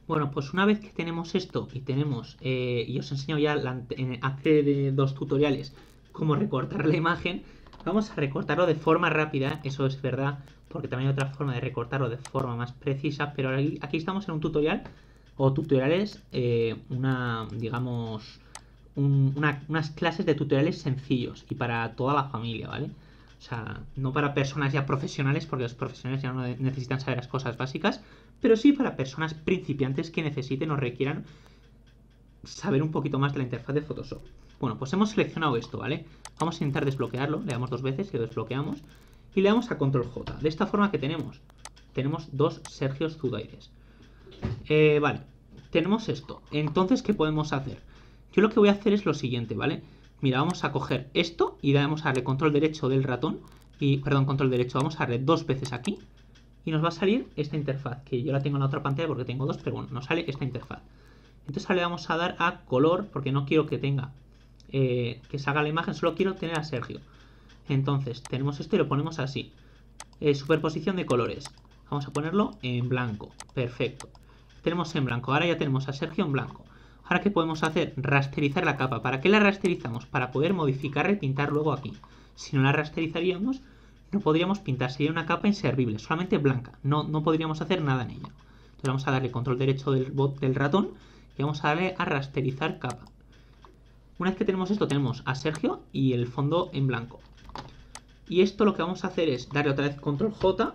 Bueno, pues una vez que tenemos esto y tenemos, y os enseño ya hace de 2 tutoriales cómo recortar la imagen, vamos a recortarlo de forma rápida, eso es verdad, porque también hay otra forma de recortarlo de forma más precisa, pero aquí estamos en un tutorial, o tutoriales, digamos, unas clases de tutoriales sencillos y para toda la familia, ¿vale? O sea, no para personas ya profesionales, porque los profesionales ya no necesitan saber las cosas básicas, pero sí para personas principiantes que necesiten o requieran saber un poquito más de la interfaz de Photoshop. Bueno, pues hemos seleccionado esto, ¿vale? Vamos a intentar desbloquearlo, le damos 2 veces y lo desbloqueamos y le damos a Control J. De esta forma que tenemos 2 Sergios Zudaires. Vale, tenemos esto. Entonces, ¿qué podemos hacer? Yo lo que voy a hacer es lo siguiente, ¿vale? Mira, vamos a coger esto y vamos a darle control derecho del ratón. Perdón, control derecho, vamos a darle 2 veces aquí. Y nos va a salir esta interfaz, que yo la tengo en la otra pantalla porque tengo 2, pero bueno, nos sale esta interfaz. Entonces ahora le vamos a dar a color, porque no quiero que tenga, que salga la imagen, solo quiero tener a Sergio. Entonces tenemos esto y lo ponemos así. Superposición de colores. Vamos a ponerlo en blanco. Perfecto. Tenemos en blanco. Ahora ya tenemos a Sergio en blanco. Ahora, ¿qué podemos hacer? Rasterizar la capa. ¿Para qué la rasterizamos? Para poder modificar y pintar luego aquí. Si no la rasterizaríamos, no podríamos pintar. Sería una capa inservible, solamente blanca. No podríamos hacer nada en ella. Entonces vamos a darle control derecho del ratón y vamos a darle a rasterizar capa. Una vez que tenemos esto, tenemos a Sergio y el fondo en blanco. Y esto lo que vamos a hacer es darle otra vez control J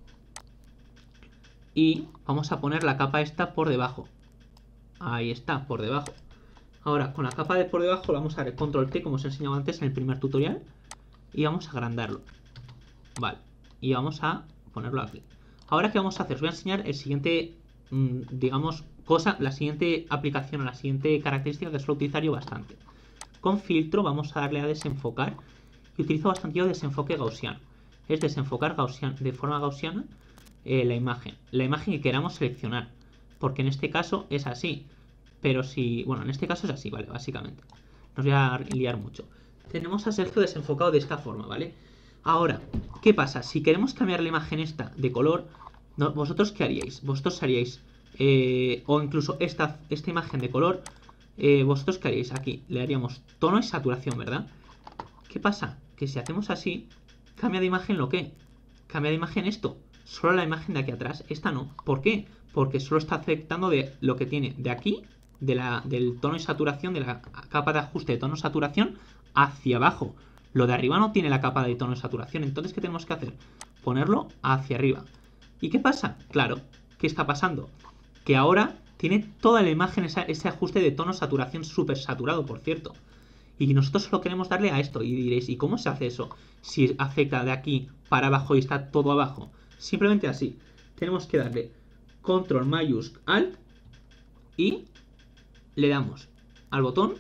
y vamos a poner la capa esta por debajo. Ahí está, por debajo. Ahora, con la capa de por debajo vamos a dar control T, como os he enseñado antes en el primer tutorial, y vamos a agrandarlo. Vale, y vamos a ponerlo aquí. Ahora, ¿qué vamos a hacer? Os voy a enseñar el siguiente, digamos, la siguiente aplicación o la siguiente característica que suelo utilizar yo bastante. Con filtro vamos a darle a desenfocar y utilizo bastante yo desenfoque gaussiano. Es desenfocar de forma gaussiana la imagen que queramos seleccionar, porque en este caso es así, pero si, bueno, en este caso es así, vale, básicamente. No os voy a liar mucho. Tenemos a Sergio desenfocado de esta forma, ¿vale? Ahora, ¿qué pasa? Si queremos cambiar la imagen esta de color, ¿vosotros qué haríais? Vosotros haríais, o incluso esta imagen de color, ¿vosotros qué haríais? Aquí le haríamos tono y saturación, ¿verdad? ¿Qué pasa? Que si hacemos así, cambia de imagen lo que. Cambia de imagen esto. Solo la imagen de aquí atrás. Esta no. ¿Por qué? Porque solo está afectando de lo que tiene de aquí, del tono y saturación, de la capa de ajuste de tono y saturación, hacia abajo. Lo de arriba no tiene la capa de tono y saturación. Entonces, ¿qué tenemos que hacer? Ponerlo hacia arriba. ¿Y qué pasa? Claro, ¿qué está pasando? Que ahora tiene toda la imagen ese ajuste de tono saturación súper saturado, por cierto. Y nosotros solo queremos darle a esto. Y diréis, ¿y cómo se hace eso? Si afecta de aquí para abajo y está todo abajo. Simplemente así. Tenemos que darle control mayúscula alt y le damos al botón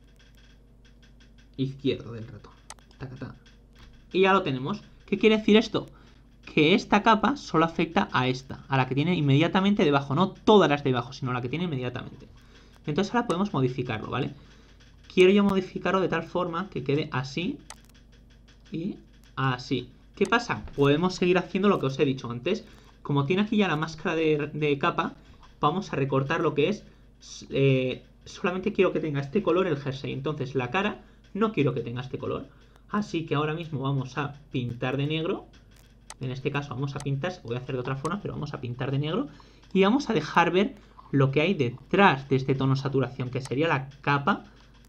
izquierdo del ratón. Tacatá. Y ya lo tenemos. ¿Qué quiere decir esto? Que esta capa solo afecta a esta, a la que tiene inmediatamente debajo. No todas las de debajo, sino la que tiene inmediatamente. Entonces ahora podemos modificarlo, ¿vale? Quiero yo modificarlo de tal forma que quede así y así. ¿Qué pasa? Podemos seguir haciendo lo que os he dicho antes. Como tiene aquí ya la máscara de capa, vamos a recortar lo que es... solamente quiero que tenga este color el jersey. Entonces la cara no quiero que tenga este color. Así que ahora mismo vamos a pintar de negro. En este caso vamos a pintar, voy a hacer de otra forma, pero vamos a pintar de negro. Y vamos a dejar ver lo que hay detrás de este tono saturación, que sería la capa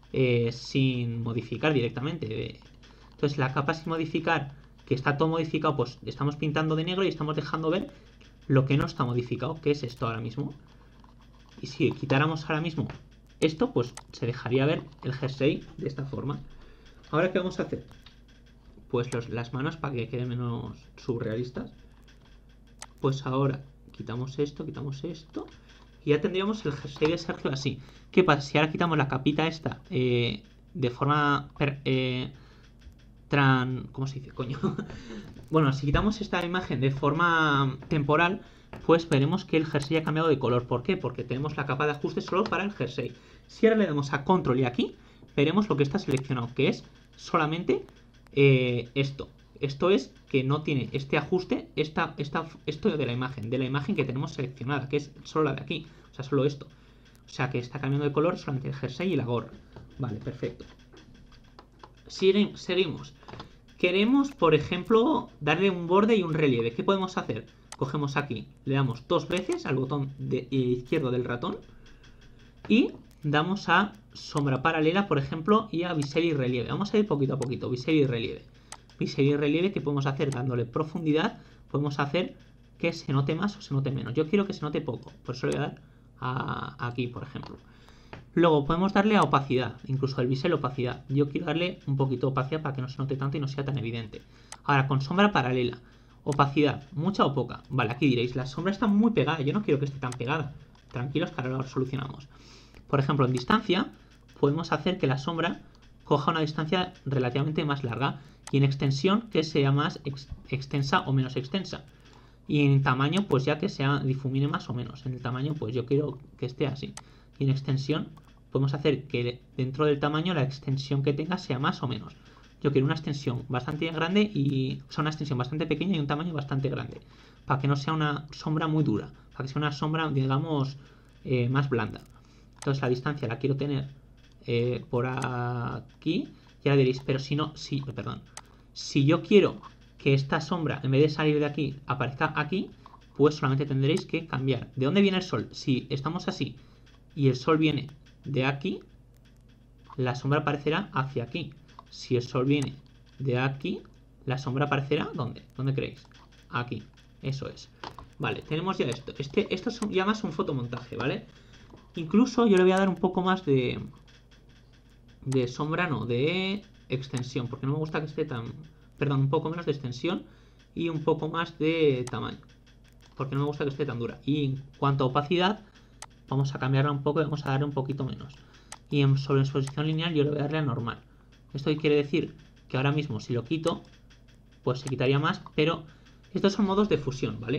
sin modificar directamente. Entonces la capa sin modificar, que está todo modificado, pues estamos pintando de negro y estamos dejando ver lo que no está modificado, que es esto ahora mismo. Y si quitáramos ahora mismo esto, pues se dejaría ver el jersey de esta forma. Ahora, ¿qué vamos a hacer? Pues las manos para que queden menos surrealistas. Pues ahora quitamos esto y ya tendríamos el jersey de Sergio así. ¿Qué pasa? Si ahora quitamos la capita esta de forma... ¿cómo se dice, coño? Bueno, si quitamos esta imagen de forma temporal, pues veremos que el jersey ha cambiado de color. ¿Por qué? Porque tenemos la capa de ajuste solo para el jersey. Si ahora le damos a control y aquí, veremos lo que está seleccionado, que es solamente esto. Esto es que no tiene este ajuste, esto de la imagen que tenemos seleccionada, que es solo la de aquí. O sea, solo esto. O sea, que está cambiando de color solamente el jersey y la gorra. Vale, perfecto. Seguimos. Queremos, por ejemplo, darle un borde y un relieve. ¿Qué podemos hacer? Cogemos aquí, le damos 2 veces al botón izquierdo del ratón y damos a sombra paralela, por ejemplo, y a bisel y relieve. Vamos a ir poquito a poquito, bisel y relieve. Bisel y relieve, ¿qué podemos hacer? Dándole profundidad, podemos hacer que se note más o se note menos. Yo quiero que se note poco, por eso le voy a dar aquí, por ejemplo. Luego podemos darle a opacidad, incluso el bisel opacidad. Yo quiero darle un poquito de opacidad para que no se note tanto y no sea tan evidente. Ahora, con sombra paralela, opacidad, mucha o poca. Vale, aquí diréis, la sombra está muy pegada, yo no quiero que esté tan pegada. Tranquilos que ahora lo solucionamos. Por ejemplo, en distancia, podemos hacer que la sombra coja una distancia relativamente más larga y en extensión que sea más extensa o menos extensa. Y en tamaño, pues ya que sea difumine más o menos. En el tamaño, pues yo quiero que esté así. Y en extensión, podemos hacer que dentro del tamaño la extensión que tenga sea más o menos. Yo quiero una extensión bastante grande y una extensión bastante pequeña y un tamaño bastante grande. Para que no sea una sombra muy dura. Para que sea una sombra, digamos, más blanda. Entonces la distancia la quiero tener por aquí. Y ahora diréis, pero si no, perdón. Si yo quiero que esta sombra, en vez de salir de aquí, aparezca aquí, pues solamente tendréis que cambiar. ¿De dónde viene el sol? Si estamos así y el sol viene de aquí, la sombra aparecerá hacia aquí. Si el sol viene de aquí, la sombra aparecerá ¿dónde? ¿Dónde creéis? Aquí. Eso es. Vale, tenemos ya esto. Esto es ya más un fotomontaje, ¿vale? Incluso yo le voy a dar un poco más de sombra, no, de extensión, porque no me gusta que esté tan... Perdón, un poco menos de extensión y un poco más de tamaño, porque no me gusta que esté tan dura. Y en cuanto a opacidad, vamos a cambiarla un poco y vamos a darle un poquito menos. Y sobre exposición lineal yo le voy a darle a normal. Esto quiere decir que ahora mismo si lo quito, pues se quitaría más, pero estos son modos de fusión, ¿vale?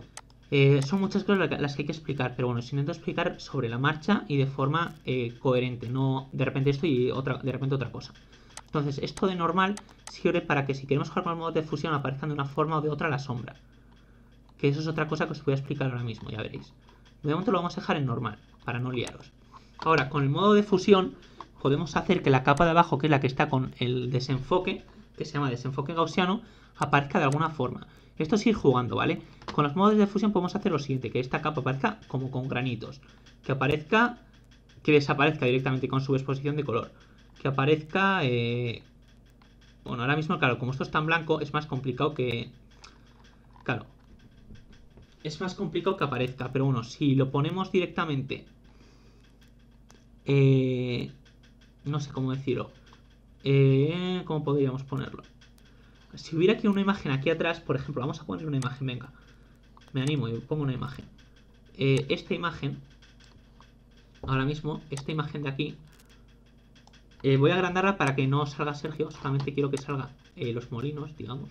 Son muchas cosas las que hay que explicar, pero bueno, intento explicar sobre la marcha y de forma coherente, no de repente esto y de repente otra cosa. Entonces, esto de normal sirve para que si queremos jugar con los modos de fusión aparezcan de una forma o de otra la sombra. Que eso es otra cosa que os voy a explicar ahora mismo, ya veréis. De momento lo vamos a dejar en normal, para no liaros. Ahora, con el modo de fusión, podemos hacer que la capa de abajo, que es la que está con el desenfoque, que se llama desenfoque gaussiano, aparezca de alguna forma. Esto es ir jugando, ¿vale? Con los modos de fusión podemos hacer lo siguiente, que esta capa aparezca como con granitos. Que aparezca, que desaparezca directamente con su exposición de color. Que aparezca... Bueno, ahora mismo, claro, como esto es tan blanco, es más complicado que... Claro. Es más complicado que aparezca, pero bueno, si lo ponemos directamente... no sé cómo decirlo. ¿Cómo podríamos ponerlo? Si hubiera aquí una imagen aquí atrás, por ejemplo, vamos a poner una imagen, venga. Me animo y pongo una imagen. Esta imagen, ahora mismo, esta imagen de aquí, voy a agrandarla para que no salga Sergio, solamente quiero que salga los molinos, digamos.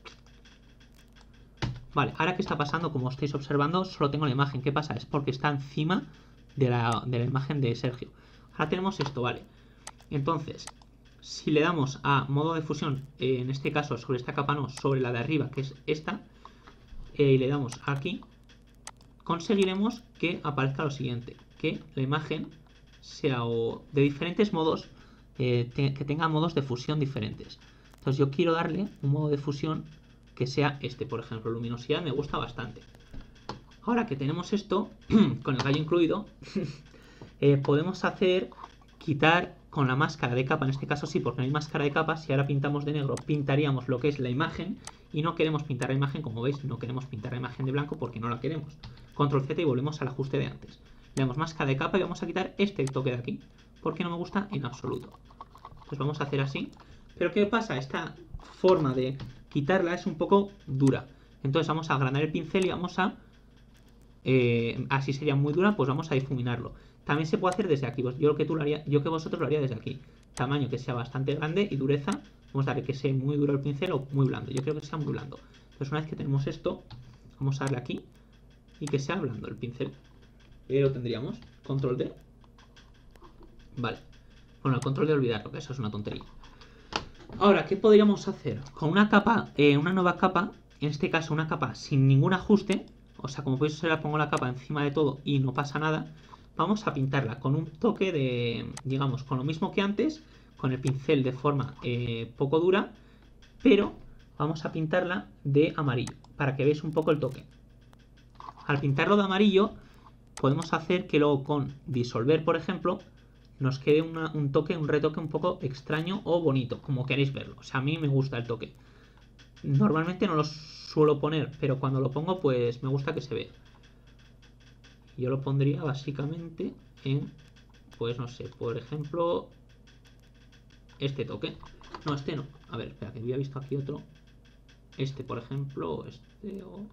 Vale, ahora que está pasando, como estáis observando, solo tengo la imagen. ¿Qué pasa? Es porque está encima de la imagen de Sergio. Ahora tenemos esto, vale. Entonces, si le damos a modo de fusión, en este caso sobre esta capa no, sobre la de arriba, que es esta, y le damos aquí, conseguiremos que aparezca lo siguiente, que la imagen sea de diferentes modos, que tenga modos de fusión diferentes. Entonces yo quiero darle un modo de fusión que sea este, por ejemplo, luminosidad me gusta bastante. Ahora que tenemos esto, con el gallo incluido, podemos quitar con la máscara de capa, en este caso sí, porque no hay máscara de capa. Si ahora pintamos de negro, pintaríamos lo que es la imagen, y no queremos pintar la imagen, como veis, no queremos pintar la imagen de blanco porque no la queremos. Control Z y volvemos al ajuste de antes. Le damos máscara de capa y vamos a quitar este toque de aquí, porque no me gusta en absoluto. Pues vamos a hacer así. Pero ¿qué pasa? Esta forma de quitarla es un poco dura. Entonces vamos a agrandar el pincel y vamos a... así sería muy dura, pues vamos a difuminarlo. También se puede hacer desde aquí. Yo que vosotros lo haría desde aquí. Tamaño que sea bastante grande y dureza. Vamos a darle que sea muy duro el pincel o muy blando. Yo creo que sea muy blando. Entonces una vez que tenemos esto, vamos a darle aquí y que sea blando el pincel. Y lo tendríamos. Control D. Vale. Bueno, el control de olvidarlo, que eso es una tontería. Ahora, ¿qué podríamos hacer? Con una capa, una nueva capa, en este caso una capa sin ningún ajuste, o sea, como podéis observar, pongo la capa encima de todo y no pasa nada. Vamos a pintarla con un toque de, digamos, con lo mismo que antes, con el pincel de forma poco dura, pero vamos a pintarla de amarillo, para que veáis un poco el toque. Al pintarlo de amarillo, podemos hacer que luego con disolver, por ejemplo, nos quede un toque, un retoque un poco extraño o bonito, como queréis verlo. O sea, a mí me gusta el toque. Normalmente no lo suelo poner, pero cuando lo pongo, pues me gusta que se vea. Yo lo pondría básicamente en, pues no sé, por ejemplo, este toque. No, este no. A ver, espera, que había visto aquí otro. Este, por ejemplo, este o...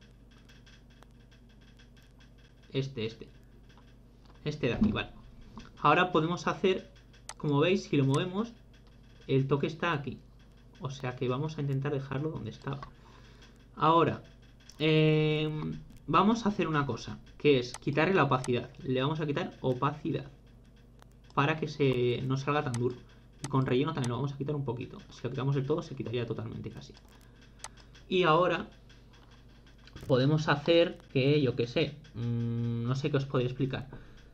Este de aquí, vale. Ahora podemos hacer, como veis, si lo movemos, el toque está aquí. O sea que vamos a intentar dejarlo donde estaba. Ahora, vamos a hacer una cosa, que es quitarle la opacidad. Le vamos a quitar opacidad para que no salga tan duro. Y con relleno también lo vamos a quitar un poquito. Si lo quitamos del todo, se quitaría totalmente casi. Y ahora podemos hacer que, yo qué sé, no sé qué os podría explicar.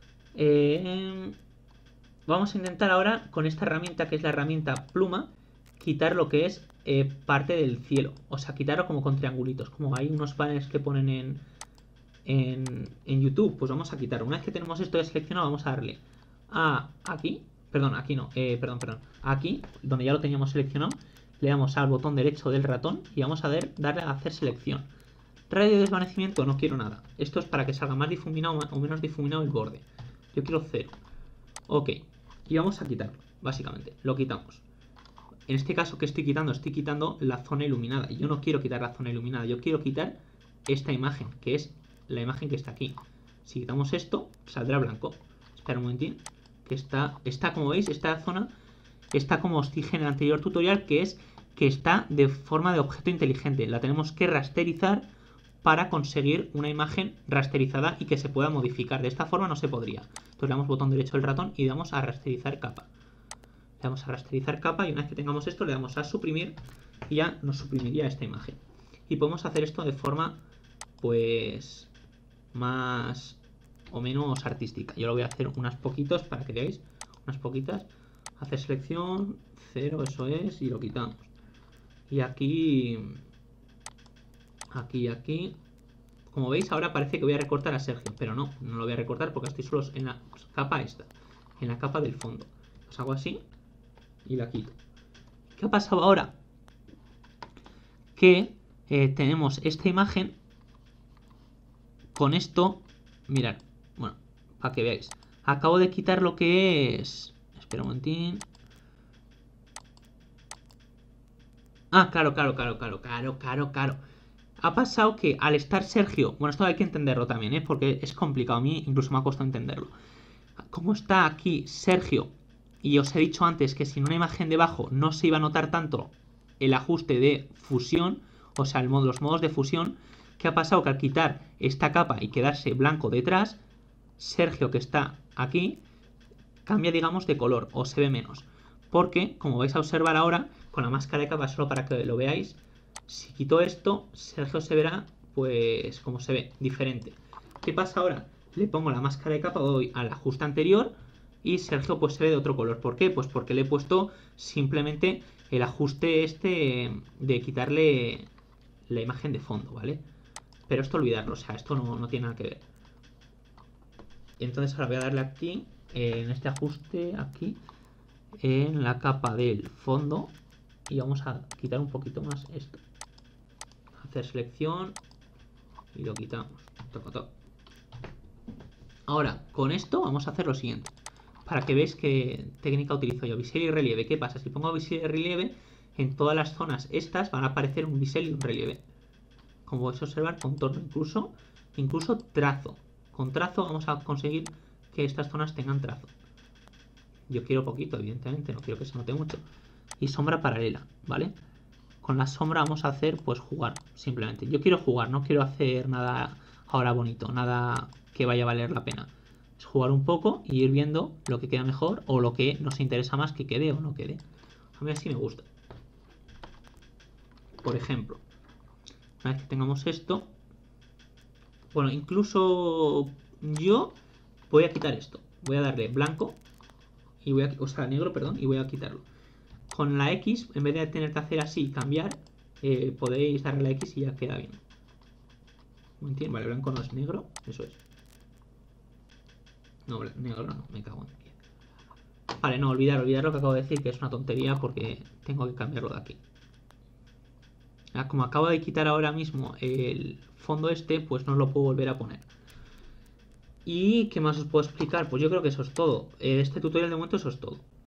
Vamos a intentar ahora con esta herramienta, que es la herramienta pluma, quitar lo que es parte del cielo. O sea, quitarlo como con triangulitos. Como hay unos paneles que ponen en YouTube, pues vamos a quitarlo. Una vez que tenemos esto seleccionado, vamos a darle a aquí. Perdón, aquí no. Perdón. Aquí, donde ya lo teníamos seleccionado, le damos al botón derecho del ratón y vamos a darle a hacer selección. Radio de desvanecimiento, no quiero nada. Esto es para que salga más difuminado o menos difuminado el borde. Yo quiero 0. Ok. Y vamos a quitarlo, básicamente. Lo quitamos. En este caso, ¿qué estoy quitando la zona iluminada. Yo no quiero quitar la zona iluminada. Yo quiero quitar esta imagen, que es la imagen que está aquí. Si quitamos esto, saldrá blanco. Espera un momentín. Que está, como veis, esta zona está como os dije en el anterior tutorial, que es que está de forma de objeto inteligente. La tenemos que rasterizar para conseguir una imagen rasterizada y que se pueda modificar. De esta forma no se podría. Entonces le damos botón derecho del ratón y le damos a rasterizar capa. Le damos a rasterizar capa y una vez que tengamos esto le damos a suprimir y ya nos suprimiría esta imagen. Y podemos hacer esto de forma pues más o menos artística. Yo lo voy a hacer unas poquitos para que veáis. Unas poquitas. Hacer selección, 0, eso es, y lo quitamos. Y aquí... Aquí. Como veis, ahora parece que voy a recortar a Sergio, pero no lo voy a recortar porque estoy solo en la capa esta, en la capa del fondo. Pues hago así y la quito. ¿Qué ha pasado ahora? Que tenemos esta imagen con esto. Mirad, bueno, para que veáis. Acabo de quitar lo que es... Espera un momentín. Ah, claro. Ha pasado que al estar Sergio... Bueno, esto hay que entenderlo también, porque es complicado. A mí incluso me ha costado entenderlo. Como está aquí Sergio, y os he dicho antes que sin una imagen debajo no se iba a notar tanto el ajuste de fusión, o sea, los modos de fusión, ¿qué ha pasado? Que al quitar esta capa y quedarse blanco detrás, Sergio, que está aquí, cambia, digamos, de color, o se ve menos. Porque, como vais a observar ahora, con la máscara de capa, solo para que lo veáis, si quito esto, Sergio se verá, pues, como se ve, diferente. ¿Qué pasa ahora? Le pongo la máscara de capa, voy al ajuste anterior y Sergio pues se ve de otro color. ¿Por qué? Pues porque le he puesto simplemente el ajuste este de quitarle la imagen de fondo, ¿vale? Pero esto olvidarlo, o sea, esto no tiene nada que ver. Entonces ahora voy a darle aquí, en este ajuste, aquí, en la capa del fondo, y vamos a quitar un poquito más esto. Hacer selección y lo quitamos. Ahora, con esto vamos a hacer lo siguiente. Para que veáis qué técnica utilizo yo. Bisel y relieve. ¿Qué pasa? Si pongo bisel y relieve, en todas las zonas estas van a aparecer un bisel y un relieve. Como podéis observar, contorno, incluso trazo. Con trazo vamos a conseguir que estas zonas tengan trazo. Yo quiero poquito, evidentemente, no quiero que se note mucho. Y sombra paralela, ¿vale? Con la sombra vamos a hacer, pues, jugar, simplemente. Yo quiero jugar, no quiero hacer nada ahora bonito, nada que vaya a valer la pena. Es jugar un poco y ir viendo lo que queda mejor o lo que nos interesa más que quede o no quede. A mí así me gusta. Por ejemplo, una vez que tengamos esto, Bueno, incluso yo voy a quitar esto. Voy a darle blanco y voy a, o sea, negro, perdón, y voy a quitarlo. Con la X, en vez de tener que hacer así, cambiar, podéis darle la X y ya queda bien. ¿Me entiendes? Vale, blanco no es negro, eso es. No, negro no, me cago en 10. Vale, no, olvidar lo que acabo de decir, que es una tontería porque tengo que cambiarlo de aquí. Como acabo de quitar ahora mismo el fondo este, pues no lo puedo volver a poner. ¿Y qué más os puedo explicar? Pues yo creo que eso es todo. Este tutorial de momento eso es todo.